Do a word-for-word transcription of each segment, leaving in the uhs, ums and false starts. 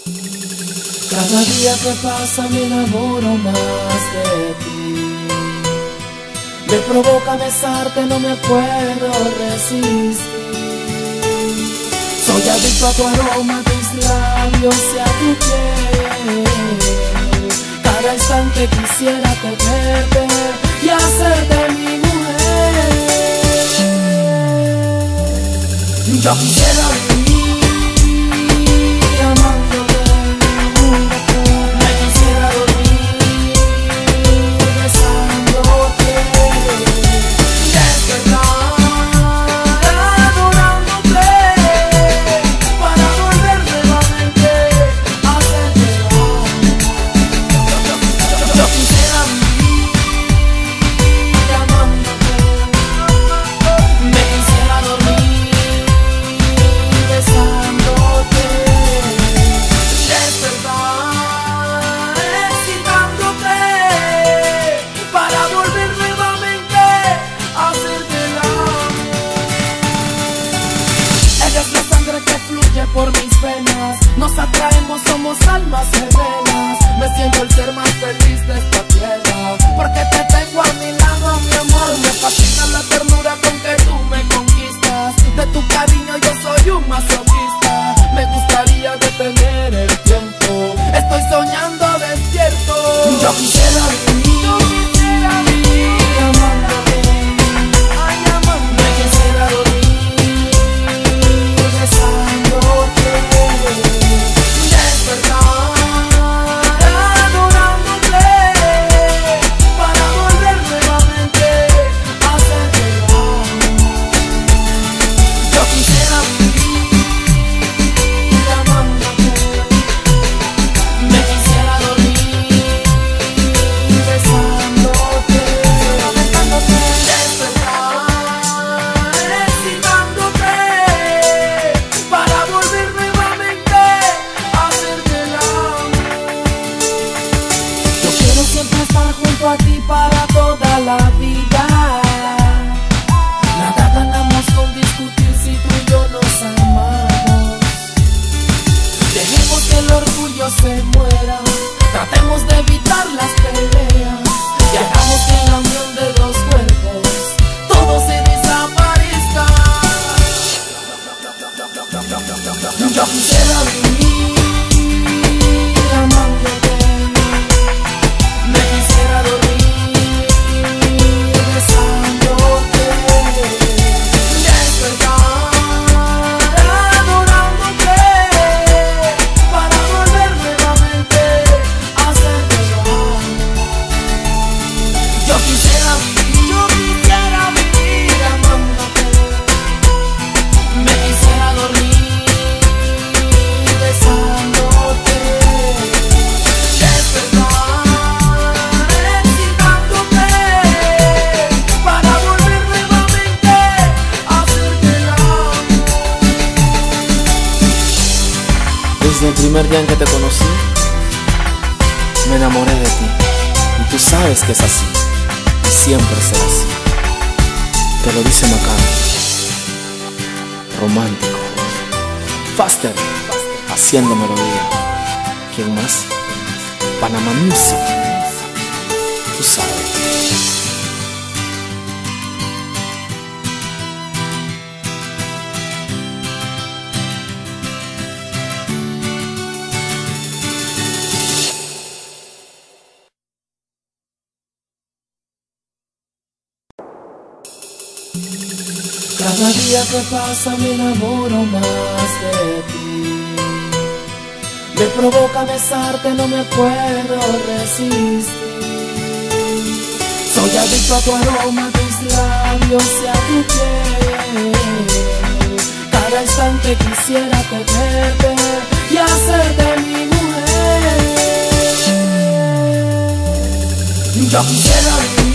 Cada día que pasa me enamoro más de ti. Me provoca besarte, no me puedo resistir. Soy adicto a tu aroma, a tus labios y a tu piel. Cada instante quisiera tenerte y hacerte mi mujer. Yo quisiera vivir amándote, me quisiera dormir besándote, despertar adorándote, para volver nuevamente a hacerte el amor. Yo quisiera vivir amándote, me quisiera dormir besándote, despertar excitándote, para volver nuevamente a hacerte el amor. Ella es la sangre que fluye por mis venas, nos atraemos, somos almas gemelas. Me siento el ser más feliz de esta tierra, porque te tengo a mi lado, mi amor. Me fascina la ternura con que tú me conquistas. De tu cariño yo soy un masoquista. Me gustaría detener el tiempo, estoy soñando despierto. Yo quisiera vivir, yo quisiera vivir amándote, ay amándote. Me quisiera dormir besándote, despertar adorándote, para volver nuevamente a hacerte el amor. Yo quisiera vivir amándote, me quisiera dormir besándote, despertar excitándote, para volver nuevamente a hacerte el amor. Yo quiero siempre estar junto a ti para toda la vida. Nada ganamos con discutir si tú y yo nos amamos. Dejemos que el orgullo se muera, tratemos de evitar las peleas y hagamos que en la unión de los cuerpos todo se desaparezca. Yo quisiera vivir amándote, me quisiera dormir besándote, despertar adorándote, para volver nuevamente a hacerte el amor. Yo quisiera vivir, yo quisiera vivir amándote, me quisiera dormir besándote, despertar excitándote, para volver nuevamente a hacerte el amor. Desde el primer día en que te conocí, me enamoré de ti. Y tú sabes que es así, y siempre será así. Te lo dice Macano, romántico, Faster, haciendo melodía. ¿Quién más? Panama Music, tú sabes. Cada día que pasa me enamoro más de ti. Me provoca besarte, no me puedo resistir. Soy adicto a tu aroma, a tus labios y a tu piel. Cada instante quisiera tenerte y hacerte mi mujer. Yo quisiera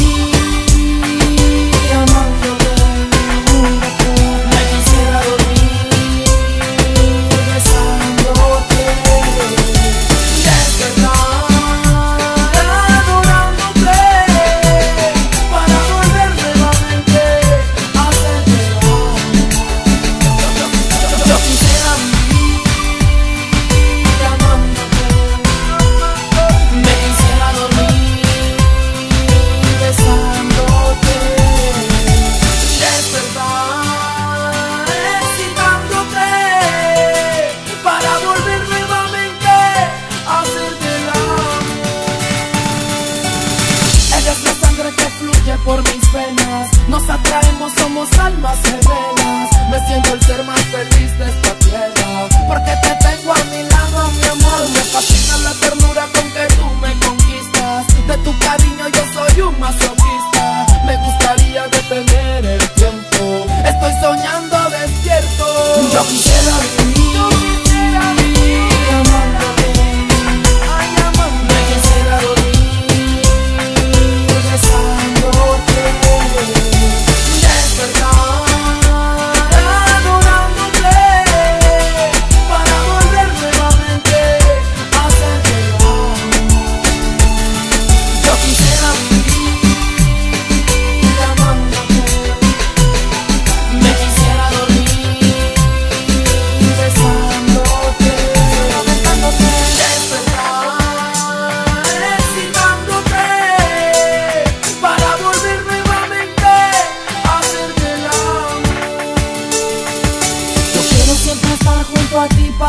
vivir amándote, me quisiera dormir besándote, despertar adorándote, para volver nuevamente a hacerte el amor. Yo quisiera vivir amándote,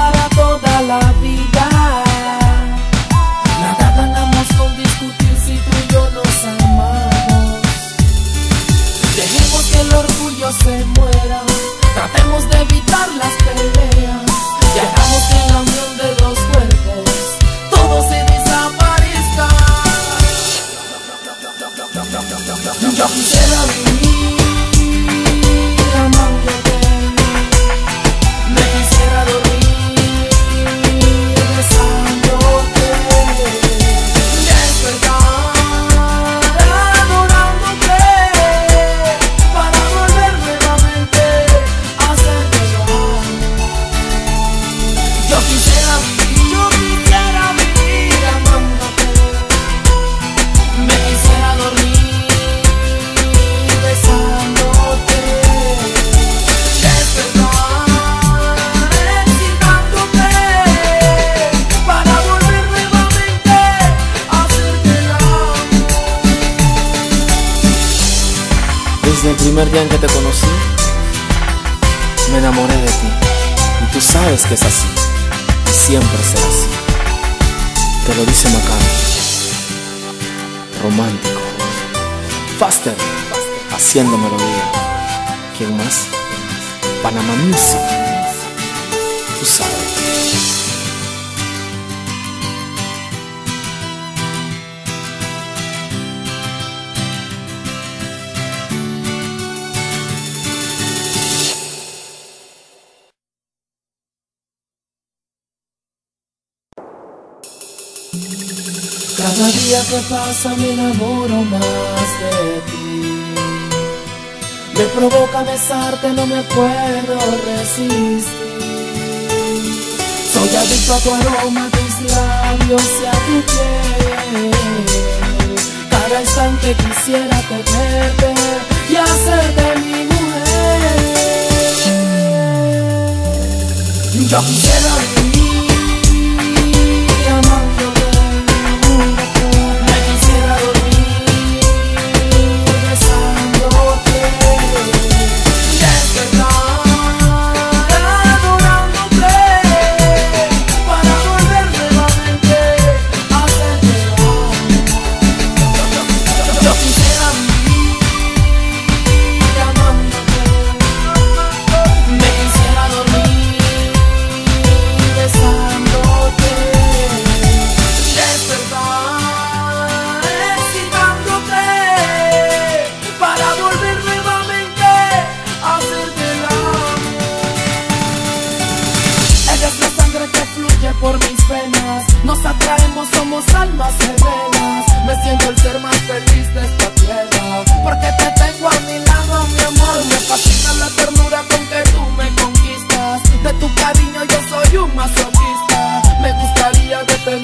para toda la vida. Nada ganamos con discutir si tú y yo nos amamos. Dejemos que el orgullo se muera, tratemos de evitar las peleas y hagamos que la unión de dos cuerpos todo se desaparezca. Yo quisiera vivir amándote, me quisiera dormir besándote, despertar adorándote, para volver nuevamente a hacerte el amor. Yo quisiera vivir, yo quisiera vivir amándote, me quisiera dormir besándote, despertar excitándote, para volver nuevamente a hacerte el amor. Desde el primer día en que te conocí, me enamoré de ti. Y tú sabes que es así, y siempre será así. Te lo dice Macano, romántico, Faster, haciendo melodía. ¿Quién más? Panama Music. Tú sabes. Cada día que pasa me enamoro más de ti. Me provoca besarte, no me puedo resistir. Soy adicto a tu aroma, a tus labios y a tu piel. Cada instante quisiera tenerte y hacerte mi mujer. Yo quisiera vivir amándote, me quisiera dormir besándote, despertar adorándote, para volver nuevamente a hacerte el amor. Yo quisiera vivir amándote, me quisiera dormir besándote, despertar excitándote, para volver nuevamente a hacerte el amor. Ella es la sangre que fluye por mis venas, nos atraemos, somos almas gemelas. Me siento el ser más feliz de esta tierra, porque te tengo a mi lado, mi amor. Me fascina la ternura con que tú me conquistas, de tu cariño yo soy un masoquista. Me gustaría detener